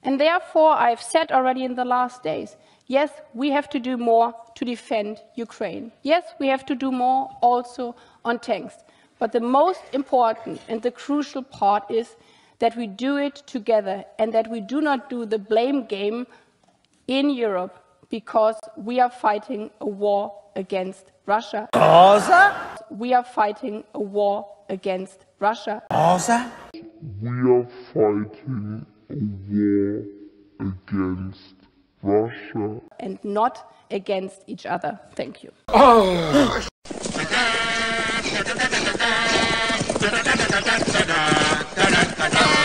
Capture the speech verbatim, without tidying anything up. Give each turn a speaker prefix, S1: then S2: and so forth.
S1: And therefore, I've said already in the last days, yes, we have to do more to defend Ukraine. Yes, we have to do more also on tanks. But the most important and the crucial part is that we do it together and that we do not do the blame game in Europe because we are fighting a war against Russia.
S2: Cosa?
S1: We are fighting a war against Russia.
S2: Cosa?
S3: We are fighting a war against Russia.
S1: And not against each other. Thank you.
S2: Oh.
S4: Da da da da da